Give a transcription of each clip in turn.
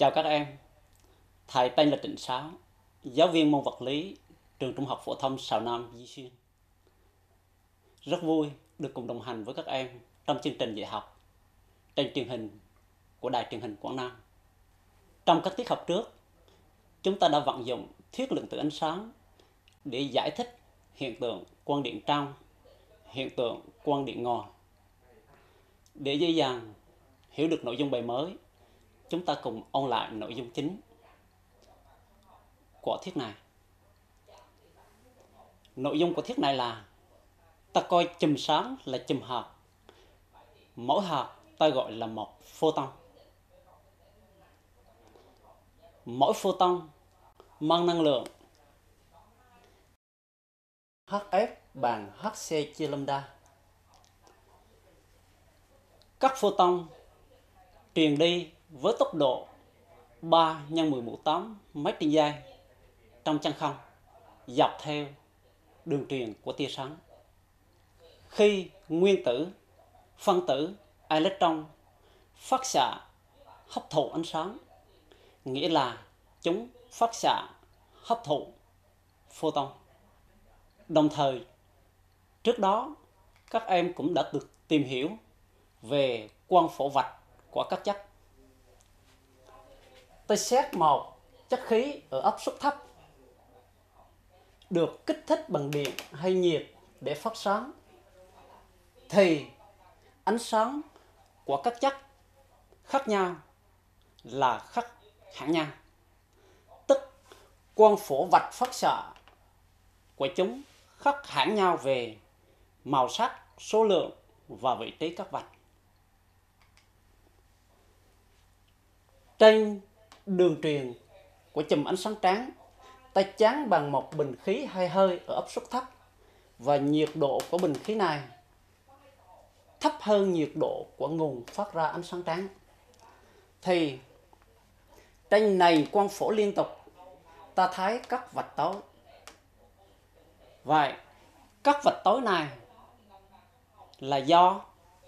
Chào các em, thầy tên là Trịnh Sáu, giáo viên môn vật lý trường Trung học phổ thông Sào Nam, Duy Xuyên. Rất vui được cùng đồng hành với các em trong chương trình dạy học trên truyền hình của Đài Truyền hình Quảng Nam. Trong các tiết học trước, chúng ta đã vận dụng thuyết lượng tử ánh sáng để giải thích hiện tượng quang điện trong, hiện tượng quang điện ngoài. Để dễ dàng hiểu được nội dung bài mới, chúng ta cùng ôn lại nội dung chính của thuyết này. Nội dung của thuyết này là ta coi chùm sáng là chùm hạt. Mỗi hạt ta gọi là một photon. Mỗi photon mang năng lượng HF bằng Hc chia lambda. Các photon truyền đi với tốc độ 3 x 10⁻8 mét trên giây trong chân không dọc theo đường truyền của tia sáng. Khi nguyên tử, phân tử, electron phát xạ hấp thụ ánh sáng, nghĩa là chúng phát xạ hấp thụ photon. Đồng thời, trước đó các em cũng đã được tìm hiểu về quang phổ vạch của các chất. Tôi xét một chất khí ở áp suất thấp được kích thích bằng điện hay nhiệt để phát sáng, thì ánh sáng của các chất khác nhau là khác hẳn nhau, tức quang phổ vạch phát xạ của chúng khác hẳn nhau về màu sắc, số lượng và vị trí các vạch. Trên đường truyền của chùm ánh sáng trắng, ta chắn bằng một bình khí hay hơi ở áp suất thấp, và nhiệt độ của bình khí này thấp hơn nhiệt độ của nguồn phát ra ánh sáng trắng, thì trên nền quang phổ liên tục ta thấy các vạch tối. Vậy các vạch tối này là do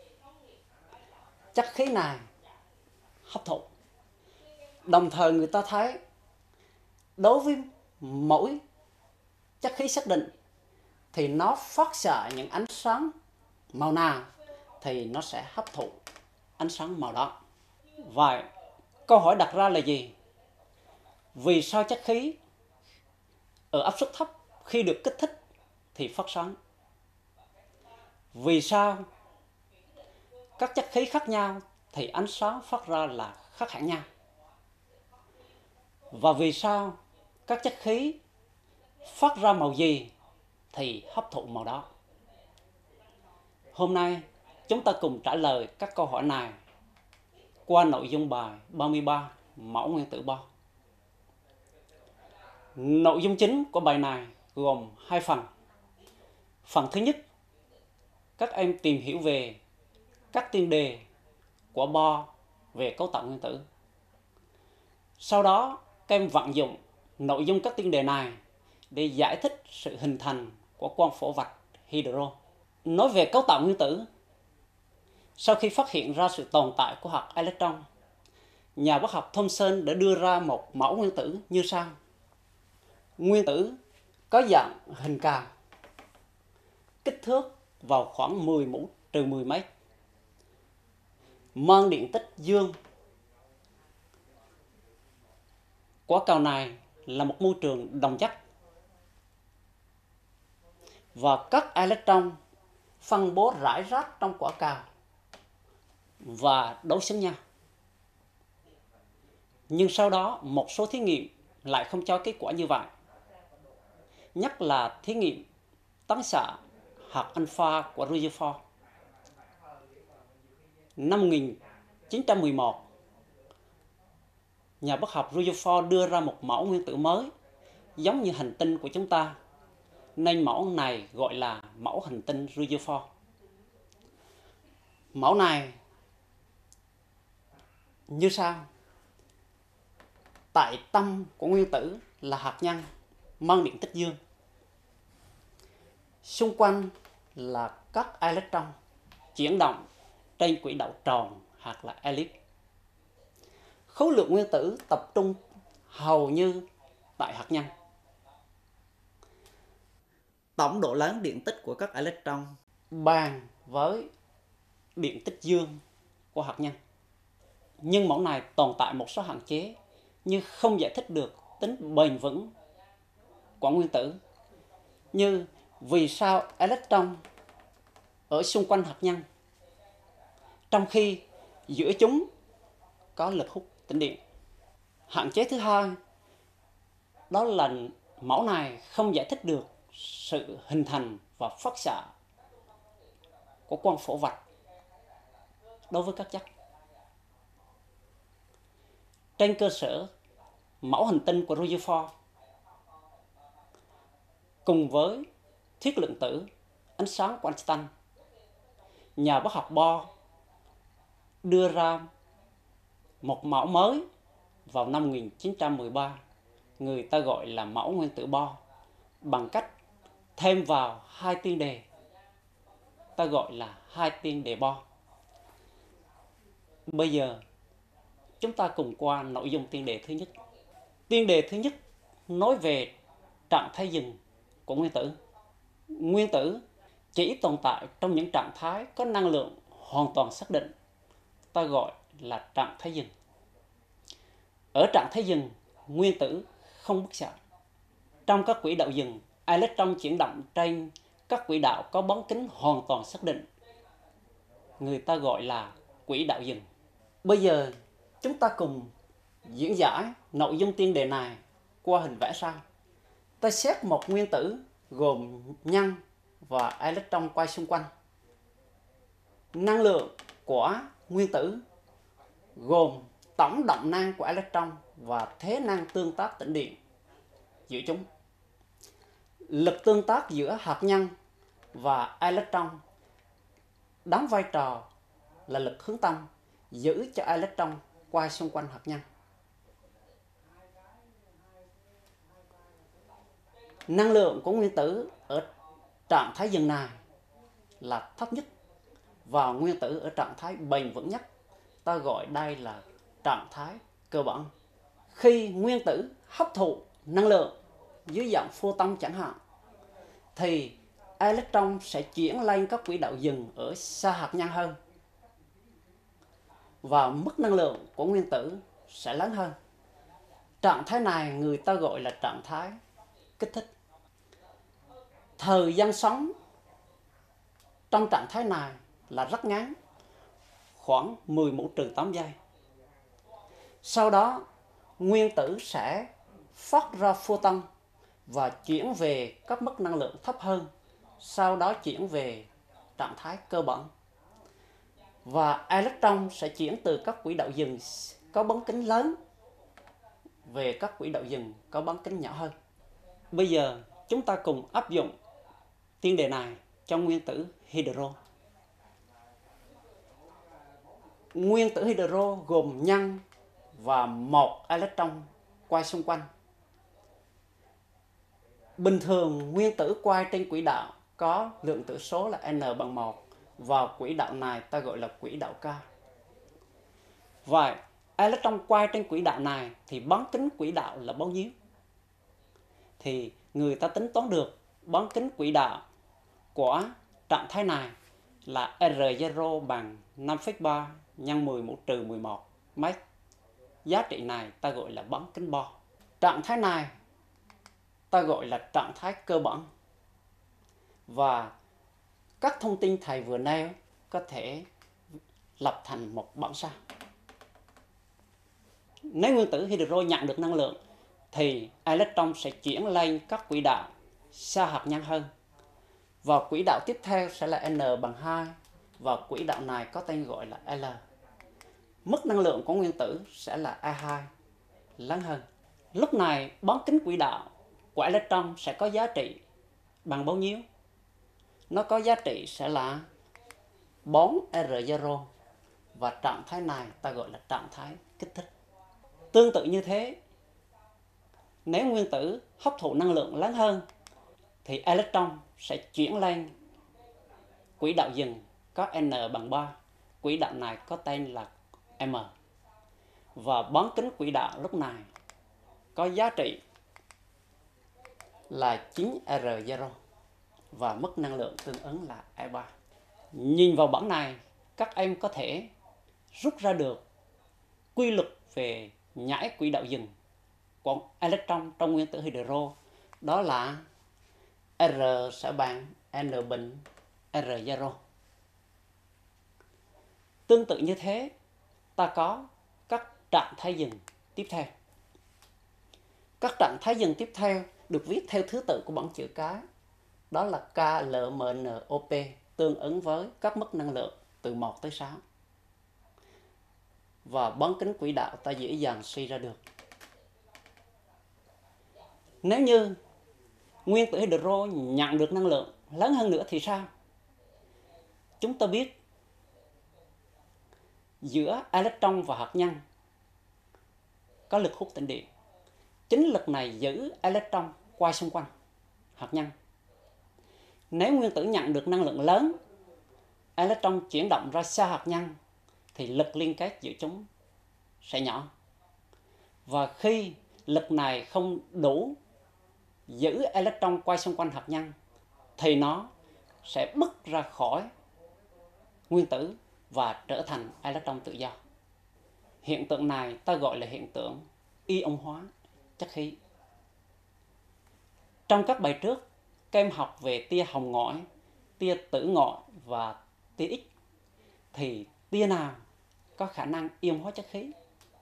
chất khí này hấp thụ. Đồng thời người ta thấy đối với mỗi chất khí xác định thì nó phát xạ những ánh sáng màu nào thì nó sẽ hấp thụ ánh sáng màu đó. Vậy câu hỏi đặt ra là gì? Vì sao chất khí ở áp suất thấp khi được kích thích thì phát sáng? Vì sao các chất khí khác nhau thì ánh sáng phát ra là khác hẳn nhau? Và vì sao các chất khí phát ra màu gì thì hấp thụ màu đó? Hôm nay chúng ta cùng trả lời các câu hỏi này qua nội dung bài 33 mẫu nguyên tử Bohr. Nội dung chính của bài này gồm hai phần. Phần thứ nhất, các em tìm hiểu về các tiên đề của Bohr về cấu tạo nguyên tử. Sau đó, các em vận dụng nội dung các tiên đề này để giải thích sự hình thành của quang phổ vạch hydro. Nói về cấu tạo nguyên tử, sau khi phát hiện ra sự tồn tại của hạt electron, nhà bác học Thomson đã đưa ra một mẫu nguyên tử như sau. Nguyên tử có dạng hình cào, kích thước vào khoảng 10 mũ trừ 10 mét, mang điện tích dương. Quả cầu này là một môi trường đồng chất, và các electron phân bố rải rác trong quả cầu và đối xứng nhau. Nhưng sau đó một số thí nghiệm lại không cho kết quả như vậy, nhất là thí nghiệm tán xạ hạt alpha của Rutherford. Năm 1911, nhà bác học Rutherford đưa ra một mẫu nguyên tử mới giống như hành tinh của chúng ta, nên mẫu này gọi là mẫu hành tinh Rutherford. Mẫu này như sau. Tại tâm của nguyên tử là hạt nhân mang điện tích dương. Xung quanh là các electron chuyển động trên quỹ đạo tròn hoặc là elip. khối lượng nguyên tử tập trung hầu như tại hạt nhân. Tổng độ lớn điện tích của các electron bằng với điện tích dương của hạt nhân. Nhưng mẫu này tồn tại một số hạn chế như không giải thích được tính bền vững của nguyên tử, như vì sao electron ở xung quanh hạt nhân trong khi giữa chúng có lực hút tĩnh điện. Hạn chế thứ hai đó là mẫu này không giải thích được sự hình thành và phát xạ của quang phổ vạch đối với các chất. Trên cơ sở mẫu hành tinh của Rutherford cùng với thuyết lượng tử ánh sáng của Einstein, nhà bác học Bohr đưa ra một mẫu mới vào năm 1913, người ta gọi là mẫu nguyên tử Bohr, bằng cách thêm vào hai tiên đề, ta gọi là hai tiên đề Bohr. Bây giờ chúng ta cùng qua nội dung tiên đề thứ nhất. Tiên đề thứ nhất nói về trạng thái dừng của nguyên tử. Nguyên tử chỉ tồn tại trong những trạng thái có năng lượng hoàn toàn xác định, ta gọi là trạng thái dừng. Ở trạng thái dừng, nguyên tử không bức xạ. Trong các quỹ đạo dừng, electron chuyển động trên các quỹ đạo có bán kính hoàn toàn xác định, người ta gọi là quỹ đạo dừng. Bây giờ chúng ta cùng diễn giải nội dung tiên đề này qua hình vẽ sau. Ta xét một nguyên tử gồm nhân và electron quay xung quanh. Năng lượng của nguyên tử gồm tổng động năng của electron và thế năng tương tác tĩnh điện giữa chúng. Lực tương tác giữa hạt nhân và electron đóng vai trò là lực hướng tâm giữ cho electron quay xung quanh hạt nhân. Năng lượng của nguyên tử ở trạng thái dừng này là thấp nhất và nguyên tử ở trạng thái bền vững nhất, ta gọi đây là trạng thái cơ bản. Khi nguyên tử hấp thụ năng lượng dưới dạng photon chẳng hạn, thì electron sẽ chuyển lên các quỹ đạo dừng ở xa hạt nhân hơn và mức năng lượng của nguyên tử sẽ lớn hơn. Trạng thái này người ta gọi là trạng thái kích thích. Thời gian sống trong trạng thái này là rất ngắn, khoảng 10 mũ trừ 8 giây. Sau đó, nguyên tử sẽ phát ra photon và chuyển về các mức năng lượng thấp hơn, sau đó chuyển về trạng thái cơ bản. Và electron sẽ chuyển từ các quỹ đạo dừng có bán kính lớn về các quỹ đạo dừng có bán kính nhỏ hơn. Bây giờ chúng ta cùng áp dụng tiên đề này cho nguyên tử hydro. Nguyên tử hydro gồm nhân và một electron quay xung quanh. Bình thường nguyên tử quay trên quỹ đạo có lượng tử số là n bằng 1 và quỹ đạo này ta gọi là quỹ đạo K. Vậy electron quay trên quỹ đạo này thì bán kính quỹ đạo là bao nhiêu? Thì người ta tính toán được bán kính quỹ đạo của trạng thái này là R0 bằng 5,3 nhân 10 mũ trừ 11 mét. Giá trị này ta gọi là bán kính Bohr. Trạng thái này ta gọi là trạng thái cơ bản. Và các thông tin thầy vừa nêu có thể lập thành một bảng sao. Nếu nguyên tử hydro nhận được năng lượng thì electron sẽ chuyển lên các quỹ đạo xa hạt nhân hơn. Và quỹ đạo tiếp theo sẽ là n bằng 2 và quỹ đạo này có tên gọi là L. Mức năng lượng của nguyên tử sẽ là E2 lớn hơn. Lúc này bán kính quỹ đạo của electron sẽ có giá trị bằng bao nhiêu? Nó có giá trị sẽ là 4R0 và trạng thái này ta gọi là trạng thái kích thích. Tương tự như thế, nếu nguyên tử hấp thụ năng lượng lớn hơn thì electron sẽ chuyển lên quỹ đạo dừng có n bằng 3. Quỹ đạo này có tên là M. và bán kính quỹ đạo lúc này có giá trị là 9R0 và mức năng lượng tương ứng là E3. Nhìn vào bảng này, các em có thể rút ra được quy luật về nhảy quỹ đạo dừng của electron trong nguyên tử hydro, đó là R sẽ bằng N bình R0. Tương tự như thế, ta có các trạng thái dừng tiếp theo. Các trạng thái dừng tiếp theo được viết theo thứ tự của bảng chữ cái, đó là KLMNOP, tương ứng với các mức năng lượng từ 1 tới 6. Và bán kính quỹ đạo ta dễ dàng suy ra được. Nếu như nguyên tử hydro nhận được năng lượng lớn hơn nữa thì sao? Chúng ta biết giữa electron và hạt nhân có lực hút tĩnh điện. Chính lực này giữ electron quay xung quanh hạt nhân. Nếu nguyên tử nhận được năng lượng lớn, electron chuyển động ra xa hạt nhân, thì lực liên kết giữa chúng sẽ nhỏ. Và khi lực này không đủ giữ electron quay xung quanh hạt nhân, thì nó sẽ bứt ra khỏi nguyên tử và trở thành electron tự do. Hiện tượng này ta gọi là hiện tượng ion hóa chất khí. Trong các bài trước, các em học về tia hồng ngoại, tia tử ngoại và tia X, thì tia nào có khả năng ion hóa chất khí?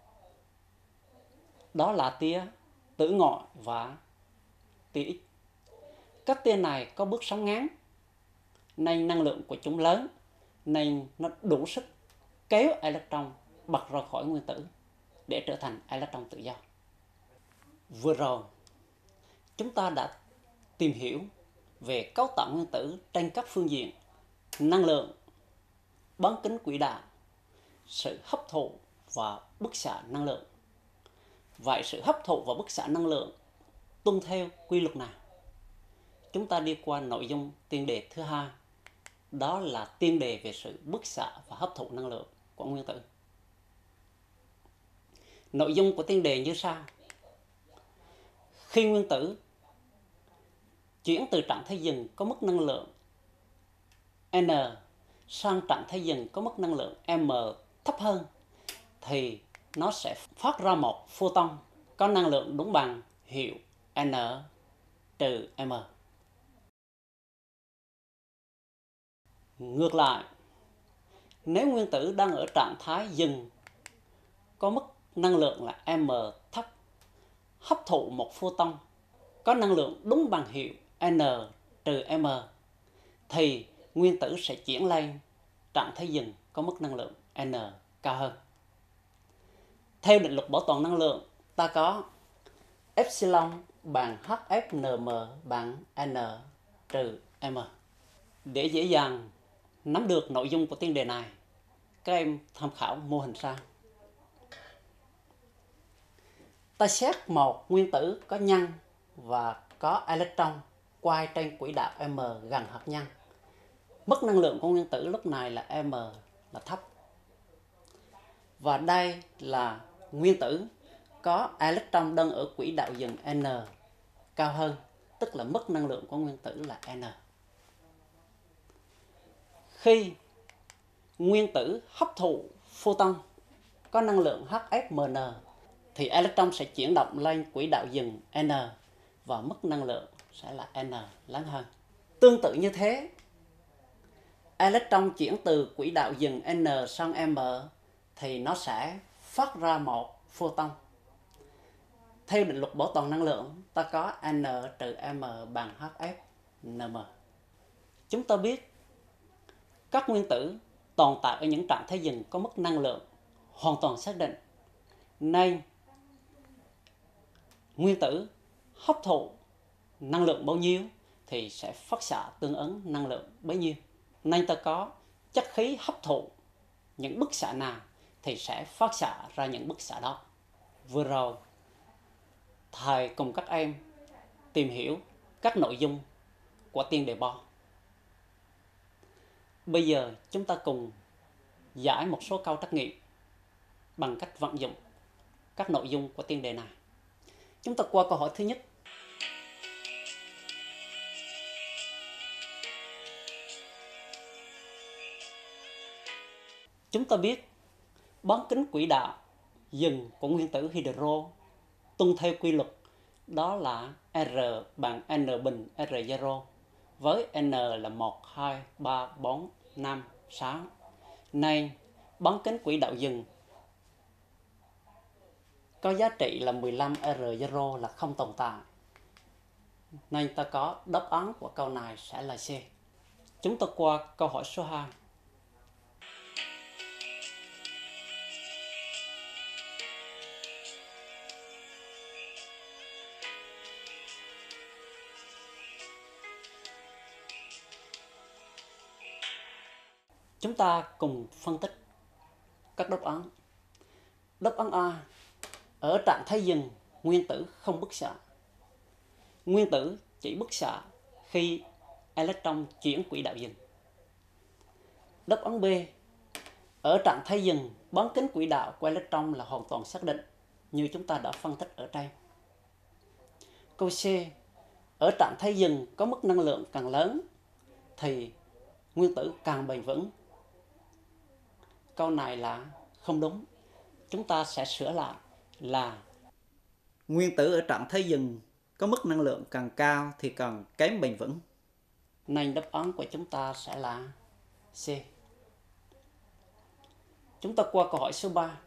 Đó là tia tử ngoại và tia X. Các tia này có bước sóng ngắn, nên năng lượng của chúng lớn, nên nó đủ sức kéo electron bật ra khỏi nguyên tử để trở thành electron tự do. Vừa rồi, chúng ta đã tìm hiểu về cấu tạo nguyên tử trên các phương diện năng lượng, bán kính quỹ đạo, sự hấp thụ và bức xạ năng lượng. Vậy sự hấp thụ và bức xạ năng lượng tuân theo quy luật nào? Chúng ta đi qua nội dung tiên đề thứ hai, đó là tiên đề về sự bức xạ và hấp thụ năng lượng của nguyên tử. Nội dung của tiên đề như sau. Khi nguyên tử chuyển từ trạng thái dừng có mức năng lượng N sang trạng thái dừng có mức năng lượng M thấp hơn, thì nó sẽ phát ra một photon có năng lượng đúng bằng hiệu N trừ M. Ngược lại, nếu nguyên tử đang ở trạng thái dừng có mức năng lượng là M thấp, hấp thụ một photon có năng lượng đúng bằng hiệu N trừ M, thì nguyên tử sẽ chuyển lên trạng thái dừng có mức năng lượng N cao hơn. Theo định luật bảo toàn năng lượng, ta có epsilon bằng HFNM bằng N trừ M. Để dễ dàng nắm được nội dung của tiên đề này, các em tham khảo mô hình sau. Ta xét một nguyên tử có nhân và có electron quay trên quỹ đạo M gần hạt nhân. Mức năng lượng của nguyên tử lúc này là M là thấp. Và đây là nguyên tử có electron đang ở quỹ đạo dừng N cao hơn, tức là mức năng lượng của nguyên tử là N. Khi nguyên tử hấp thụ photon có năng lượng HFMN, thì electron sẽ chuyển động lên quỹ đạo dừng N và mức năng lượng sẽ là N lớn hơn. Tương tự như thế, electron chuyển từ quỹ đạo dừng N sang M thì nó sẽ phát ra một photon. Theo định luật bảo toàn năng lượng, ta có N trừ M bằng HFNM. Chúng ta biết các nguyên tử tồn tại ở những trạng thái dừng có mức năng lượng hoàn toàn xác định, nên nguyên tử hấp thụ năng lượng bao nhiêu thì sẽ phát xạ tương ứng năng lượng bấy nhiêu. Nên ta có chất khí hấp thụ những bức xạ nào thì sẽ phát xạ ra những bức xạ đó. Vừa rồi, thầy cùng các em tìm hiểu các nội dung của tiên đề Bohr. Bây giờ chúng ta cùng giải một số câu trắc nghiệm bằng cách vận dụng các nội dung của tiên đề này. Chúng ta qua câu hỏi thứ nhất. Chúng ta biết bán kính quỹ đạo dừng của nguyên tử hydro tuân theo quy luật, đó là R bằng N bình R0 với N là 1, 2, 3, 4, 5, 6. Nên bán kính quỹ đạo dừng có giá trị là 15 R0 là không tồn tại. Nên ta có đáp án của câu này sẽ là C. Chúng ta qua câu hỏi số 2. Chúng ta cùng phân tích các đáp án. Đáp án A, ở trạng thái dừng, nguyên tử không bức xạ. Nguyên tử chỉ bức xạ khi electron chuyển quỹ đạo dừng. Đáp án B, ở trạng thái dừng, bán kính quỹ đạo của electron là hoàn toàn xác định, như chúng ta đã phân tích ở trên. Câu C, ở trạng thái dừng có mức năng lượng càng lớn thì nguyên tử càng bền vững. Câu này là không đúng. Chúng ta sẽ sửa lại là nguyên tử ở trạng thái dừng có mức năng lượng càng cao thì càng kém bền vững. Nên đáp án của chúng ta sẽ là C. Chúng ta qua câu hỏi số 3.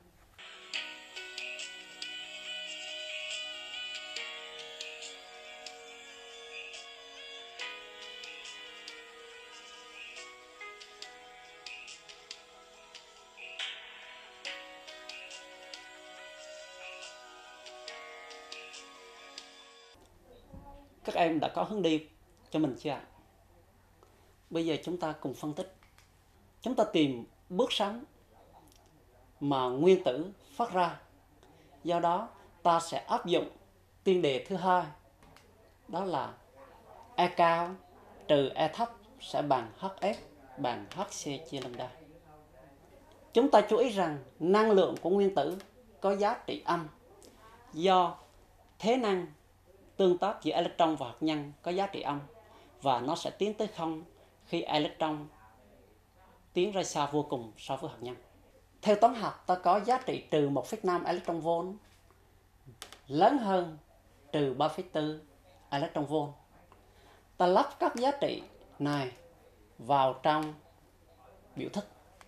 Các em đã có hướng đi cho mình chưa ạ? Bây giờ chúng ta cùng phân tích. Chúng ta tìm bước sáng mà nguyên tử phát ra. Do đó ta sẽ áp dụng tiên đề thứ hai, đó là E cao trừ E thấp sẽ bằng HF bằng HC chia lambda. Chúng ta chú ý rằng năng lượng của nguyên tử có giá trị âm do thế năng tương tác giữa electron và hạt nhân có giá trị âm, và nó sẽ tiến tới không khi electron tiến ra xa vô cùng so với hạt nhân. Theo toán học, ta có giá trị trừ 1,5 electron volt lớn hơn trừ 3,4 electron volt. Ta lắp các giá trị này vào trong biểu thức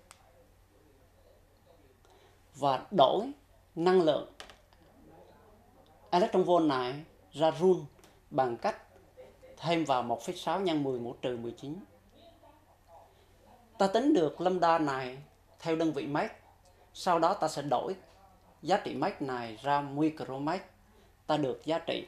và đổi năng lượng electron volt này ra joule bằng cách thêm vào 1,6 nhân 10 mũ trừ 19. Ta tính được lambda này theo đơn vị mét. Sau đó ta sẽ đổi giá trị mét này ra micromet. Ta được giá trị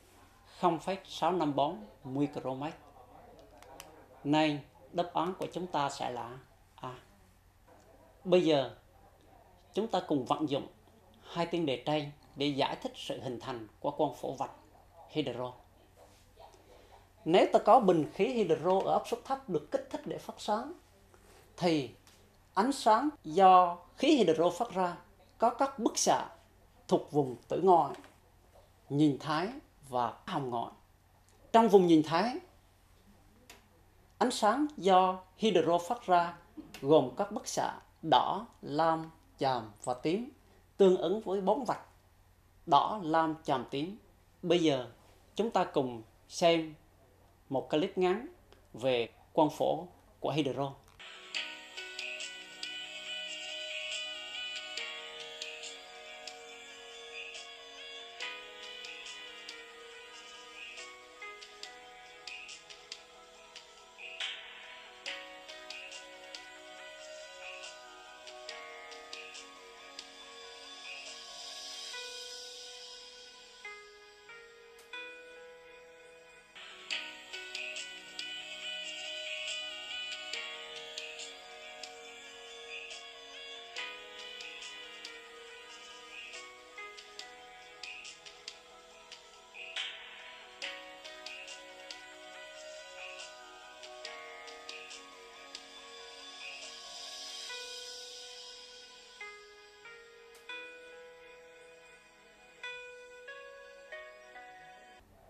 0,654 micromet. Nên đáp án của chúng ta sẽ là A. Bây giờ chúng ta cùng vận dụng hai tiên đề trên để giải thích sự hình thành của quang phổ vạch hydro. Nếu ta có bình khí hydro ở áp suất thấp được kích thích để phát sáng, thì ánh sáng do khí hydro phát ra có các bức xạ thuộc vùng tử ngoại, nhìn thái và hồng ngoại. Trong vùng nhìn thái, ánh sáng do hydro phát ra gồm các bức xạ đỏ, lam, chàm và tím, tương ứng với 4 vạch đỏ, lam, chàm, tím. Bây giờ chúng ta cùng xem một clip ngắn về quang phổ của hydro.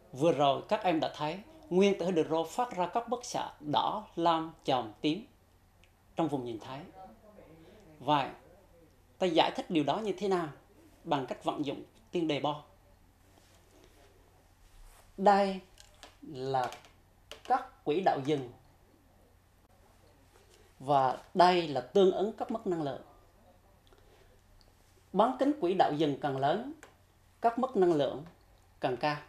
Vừa rồi các em đã thấy nguyên tử hydro phát ra các bức xạ đỏ, lam, chòm, tím trong vùng nhìn thấy. Vậy ta giải thích điều đó như thế nào? Bằng cách vận dụng tiên đề Bohr. Đây là các quỹ đạo dừng và đây là tương ứng các mức năng lượng. Bán kính quỹ đạo dừng càng lớn, các mức năng lượng càng cao.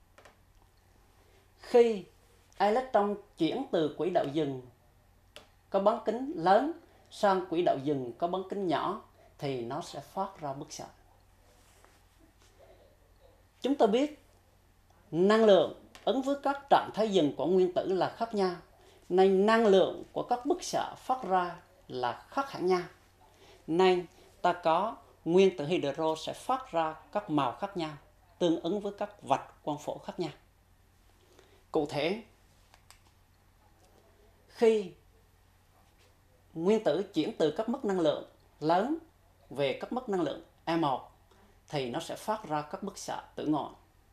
Khi electron chuyển từ quỹ đạo dừng có bán kính lớn sang quỹ đạo dừng có bán kính nhỏ thì nó sẽ phát ra bức xạ. Chúng ta biết năng lượng ứng với các trạng thái dừng của nguyên tử là khác nhau, nên năng lượng của các bức xạ phát ra là khác hẳn nhau. Nên ta có nguyên tử hydro sẽ phát ra các màu khác nhau, tương ứng với các vạch quang phổ khác nhau. Cụ thể, khi nguyên tử chuyển từ các mức năng lượng lớn về các mức năng lượng E1 thì nó sẽ phát ra các bức xạ tử ngoại.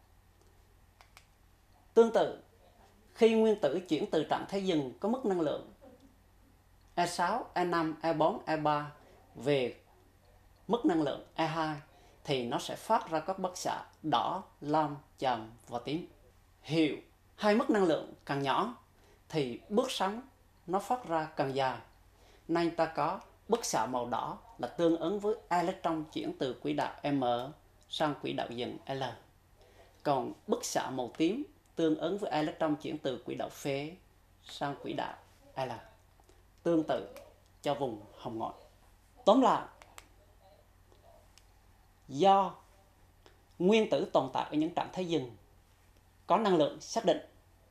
Tương tự, khi nguyên tử chuyển từ trạng thái dừng có mức năng lượng E6, E5, E4, E3 về mức năng lượng E2 thì nó sẽ phát ra các bức xạ đỏ, lam, chòm và tím. Hiệu hai mức năng lượng càng nhỏ thì bước sóng nó phát ra càng dài, nên ta có bức xạ màu đỏ là tương ứng với electron chuyển từ quỹ đạo M sang quỹ đạo dừng L. Còn bức xạ màu tím tương ứng với electron chuyển từ quỹ đạo phế sang quỹ đạo L. Tương tự cho vùng hồng ngoại. Tóm lại, do nguyên tử tồn tại ở những trạng thái dừng có năng lượng xác định,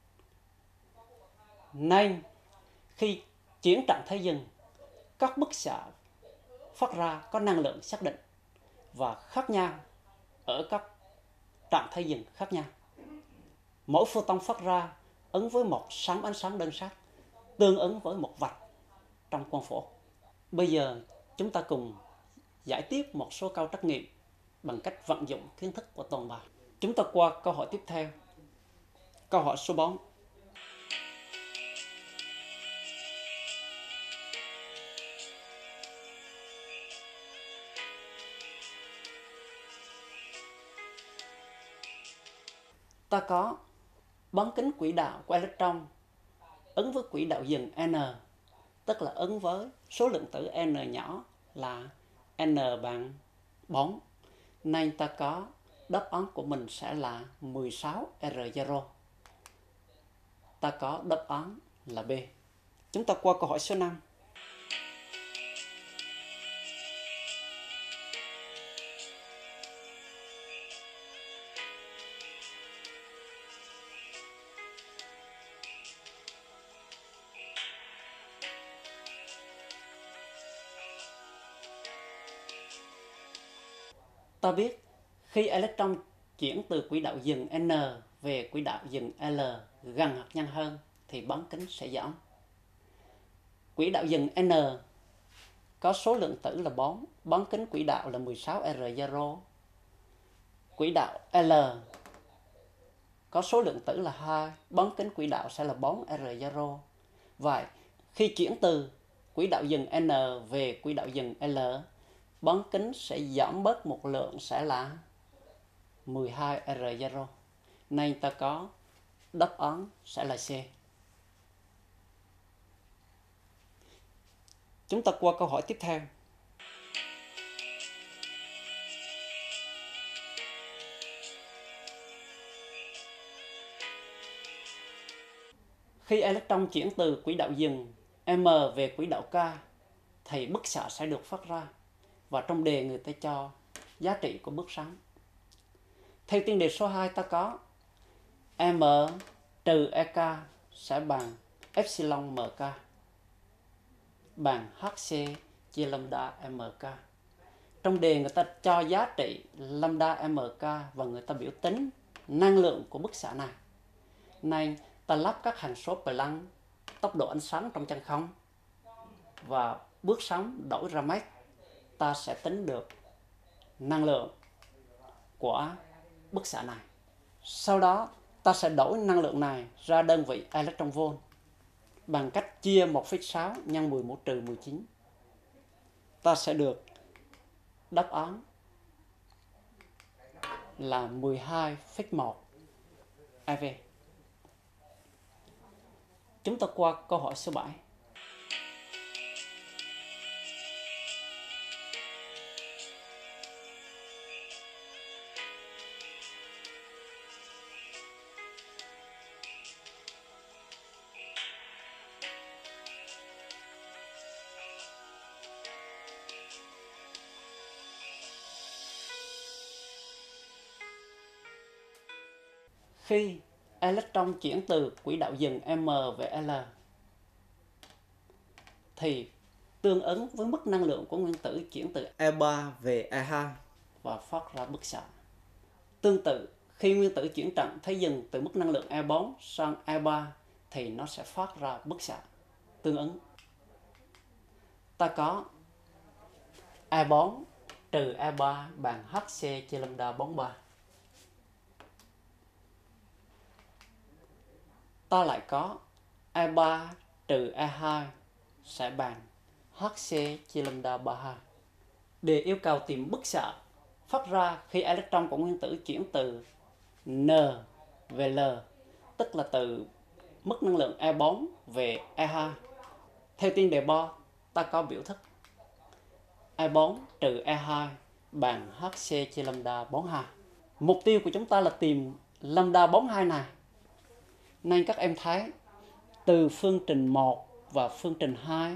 nên khi chuyển trạng thái dừng, các bức xạ phát ra có năng lượng xác định và khác nhau ở các trạng thái dừng khác nhau. Mỗi photon phát ra ứng với một sóng ánh sáng đơn sắc, tương ứng với một vạch trong quang phổ. Bây giờ chúng ta cùng giải tiếp một số câu trắc nghiệm bằng cách vận dụng kiến thức của toàn bài. Chúng ta qua câu hỏi tiếp theo. Câu hỏi số 4. Ta có bán kính quỹ đạo của electron ứng với quỹ đạo dừng n, tức là ứng với số lượng tử n nhỏ là n bằng 4. Nên ta có đáp án của mình sẽ là 16R0. Ta có đáp án là B. Chúng ta qua câu hỏi số 5. Ta biết khi electron chuyển từ quỹ đạo dừng N về quỹ đạo dừng L gần hạt nhân hơn thì bán kính sẽ giảm. Quỹ đạo dừng N có số lượng tử là 4, bán kính quỹ đạo là 16R0. Quỹ đạo L có số lượng tử là 2, bán kính quỹ đạo sẽ là 4R0. Vậy khi chuyển từ quỹ đạo dừng N về quỹ đạo dừng L, bán kính sẽ giảm bớt một lượng sẽ là 12R0. Nên ta có đáp án sẽ là C. Chúng ta qua câu hỏi tiếp theo. Khi electron chuyển từ quỹ đạo dừng M về quỹ đạo K thì bức xạ sẽ được phát ra, và trong đề người ta cho giá trị của bước sóng. Theo tiên đề số 2 ta có M trừ EK sẽ bằng epsilon MK bằng HC chia lambda MK. Trong đề người ta cho giá trị lambda MK và người ta biểu tính năng lượng của bức xạ này. Nên ta lắp các hằng số Planck, tốc độ ánh sáng trong chân không và bước sóng đổi ra mét, ta sẽ tính được năng lượng của bức xạ này. Sau đó Ta sẽ đổi năng lượng này ra đơn vị electron volt bằng cách chia 1,6 nhân 10 mũ trừ 19. Ta sẽ được đáp án là 12,1 eV. Chúng ta qua câu hỏi số 7. Khi electron chuyển từ quỹ đạo dừng M về L thì tương ứng với mức năng lượng của nguyên tử chuyển từ E3 về E2 và phát ra bức xạ. Tương tự, khi nguyên tử chuyển trạng thái dừng từ mức năng lượng E4 sang E3 thì nó sẽ phát ra bức xạ tương ứng. Ta có E4 trừ E3 bằng Hc chia lambda 43. Ta lại có E3 trừ E2 sẽ bằng Hc chia lambda 32. Để yêu cầu tìm bức xạ phát ra khi electron của nguyên tử chuyển từ N về L, tức là từ mức năng lượng E4 về E2. Theo tiên đề Bohr, ta có biểu thức E4 trừ E2 bằng Hc chia lambda 42. Mục tiêu của chúng ta là tìm lambda 42 này. Nên các em thấy từ phương trình 1 và phương trình 2,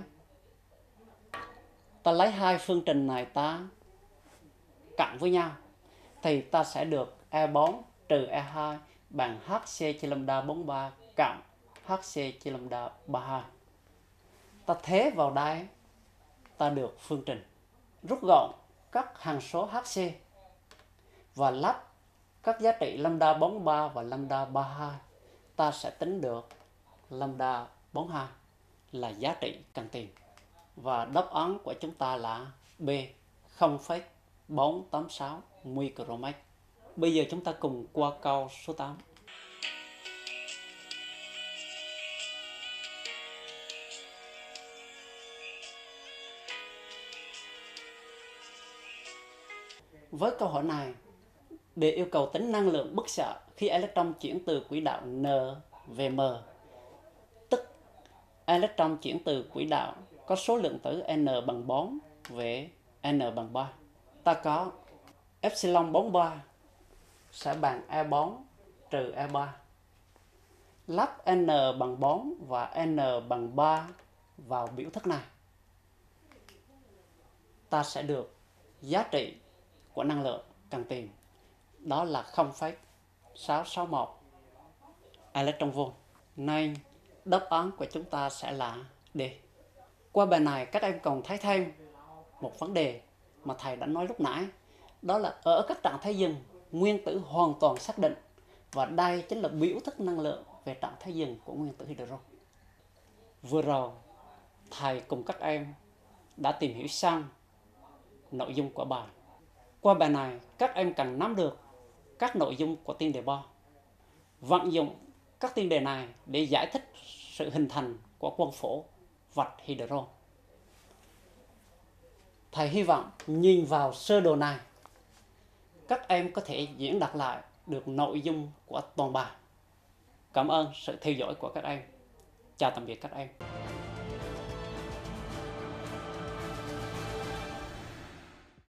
ta lấy hai phương trình này ta cộng với nhau thì ta sẽ được E4 trừ E2 bằng Hc chia lambda 43 cộng Hc chia lambda 32. Ta thế vào đây, ta được phương trình. Rút gọn các hằng số Hc và lắp các giá trị lambda 43 và lambda 32, ta sẽ tính được lambda 42 là giá trị cần tìm. Và đáp án của chúng ta là B, 0,486 micromet. Bây giờ chúng ta cùng qua câu số 8. Với câu hỏi này, để yêu cầu tính năng lượng bức xạ khi electron chuyển từ quỹ đạo N về M, tức electron chuyển từ quỹ đạo có số lượng tử N bằng 4 về N bằng 3. Ta có epsilon 43 sẽ bằng E4 trừ E3. Lắp N bằng 4 và N bằng 3 vào biểu thức này, ta sẽ được giá trị của năng lượng cần tìm. Đó là 0,661 electron volt. Nên đáp án của chúng ta sẽ là D. Qua bài này các em còn thấy thêm một vấn đề mà thầy đã nói lúc nãy. Đó là ở các trạng thái dừng, nguyên tử hoàn toàn xác định. Và đây chính là biểu thức năng lượng về trạng thái dừng của nguyên tử hydro. Vừa rồi, thầy cùng các em đã tìm hiểu xong nội dung của bài. Qua bài này, các em cần nắm được các nội dung của tiên đề Bohr. Vận dụng các tiên đề này để giải thích sự hình thành của quang phổ vạch hydro. Thầy hy vọng nhìn vào sơ đồ này, các em có thể diễn đạt lại được nội dung của toàn bài. Cảm ơn sự theo dõi của các em. Chào tạm biệt các em.